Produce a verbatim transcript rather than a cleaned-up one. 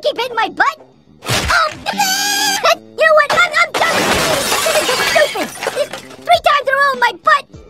keep hitting my butt? Oh! You know what? I'm, I'm done with this. This is just stupid. This, three times in a row, my butt.